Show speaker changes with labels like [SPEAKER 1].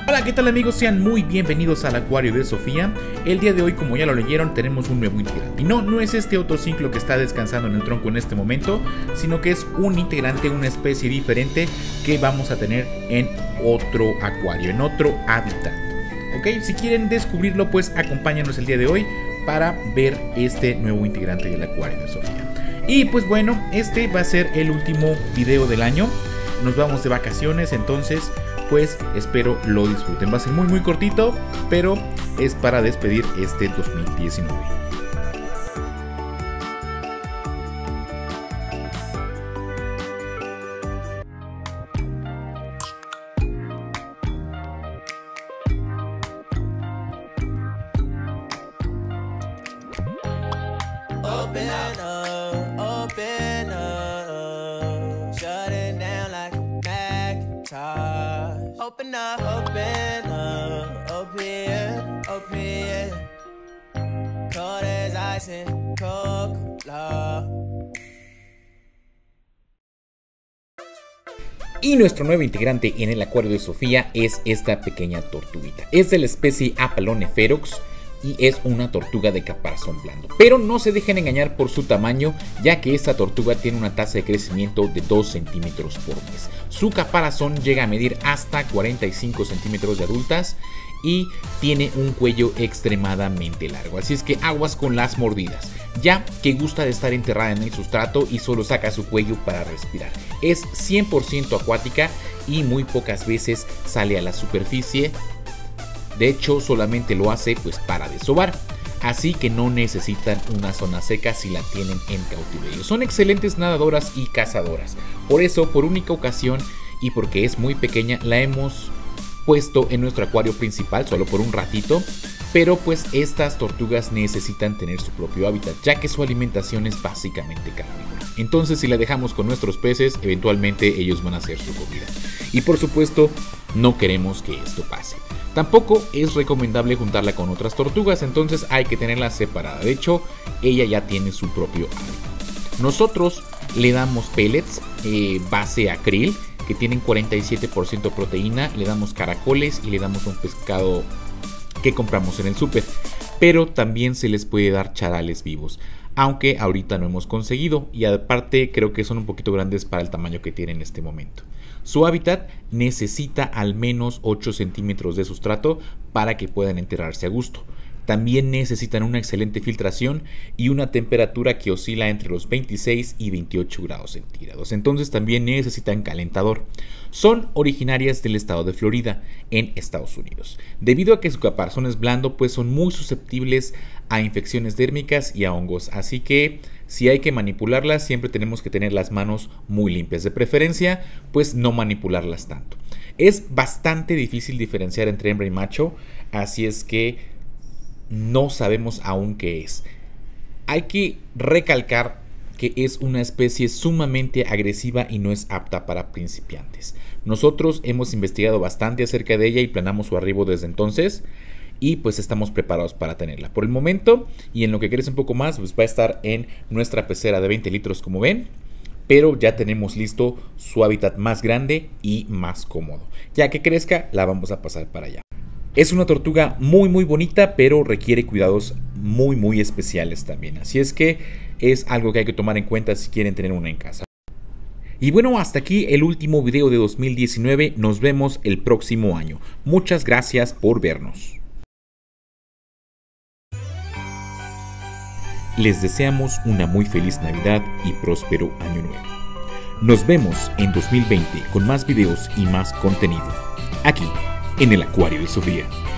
[SPEAKER 1] Hola, ¿qué tal amigos? Sean muy bienvenidos al acuario de Sofía. El día de hoy, como ya lo leyeron, tenemos un nuevo integrante. Y no es este otociclo que está descansando en el tronco en este momento, sino que es un integrante, una especie diferente que vamos a tener en otro acuario, en otro hábitat. Ok, si quieren descubrirlo, pues acompáñanos el día de hoy para ver este nuevo integrante del acuario de Sofía. Y pues bueno, este va a ser el último video del año. Nos vamos de vacaciones, entonces pues espero lo disfruten. Va a ser muy cortito, pero es para despedir este 2019.
[SPEAKER 2] Open up, shut it down like a Macintosh. Open up, open here. Cold as ice and Coca-Cola.
[SPEAKER 1] Y nuestro nuevo integrante en el acuario de Sofía es esta pequeña tortuguita. Es de la especie Apaloneferox y es una tortuga de caparazón blando. Pero no se dejen engañar por su tamaño, ya que esta tortuga tiene una tasa de crecimiento de 2 centímetros por mes. Su caparazón llega a medir hasta 45 centímetros de adultas y tiene un cuello extremadamente largo, así es que aguas con las mordidas, ya que gusta de estar enterrada en el sustrato y solo saca su cuello para respirar. Es 100% acuática y muy pocas veces sale a la superficie. De hecho, solamente lo hace pues para desovar, así que no necesitan una zona seca si la tienen en cautiverio. Son excelentes nadadoras y cazadoras, por eso, por única ocasión y porque es muy pequeña, la hemos puesto en nuestro acuario principal solo por un ratito, pero pues estas tortugas necesitan tener su propio hábitat, ya que su alimentación es básicamente carnívora. Entonces, si la dejamos con nuestros peces, eventualmente ellos van a hacer su comida. Y por supuesto, no queremos que esto pase. Tampoco es recomendable juntarla con otras tortugas, entonces hay que tenerla separada. De hecho, ella ya tiene su propio hábitat. Nosotros le damos pellets base acril, que tienen 47% proteína, le damos caracoles y le damos un pescado que compramos en el súper. Pero también se les puede dar charales vivos, aunque ahorita no hemos conseguido, y aparte creo que son un poquito grandes para el tamaño que tienen en este momento. Su hábitat necesita al menos 8 centímetros de sustrato para que puedan enterrarse a gusto. También necesitan una excelente filtración y una temperatura que oscila entre los 26 y 28 grados centígrados. Entonces también necesitan calentador. Son originarias del estado de Florida, en Estados Unidos. Debido a que su caparazón es blando, pues son muy susceptibles a infecciones dérmicas y a hongos. Así que si hay que manipularlas, siempre tenemos que tener las manos muy limpias. De preferencia, pues no manipularlas tanto. Es bastante difícil diferenciar entre hembra y macho, así es que no sabemos aún qué es. Hay que recalcar que es una especie sumamente agresiva y no es apta para principiantes. Nosotros hemos investigado bastante acerca de ella y planeamos su arribo desde entonces, y pues estamos preparados para tenerla. Por el momento, y en lo que crece un poco más, pues va a estar en nuestra pecera de 20 litros como ven, pero ya tenemos listo su hábitat más grande y más cómodo. Ya que crezca, la vamos a pasar para allá. Es una tortuga muy bonita, pero requiere cuidados muy especiales también. Así es que es algo que hay que tomar en cuenta si quieren tener una en casa. Y bueno, hasta aquí el último video de 2019. Nos vemos el próximo año. Muchas gracias por vernos. Les deseamos una muy feliz Navidad y próspero año nuevo. Nos vemos en 2020 con más videos y más contenido. Aquí, en el acuario de Sofía.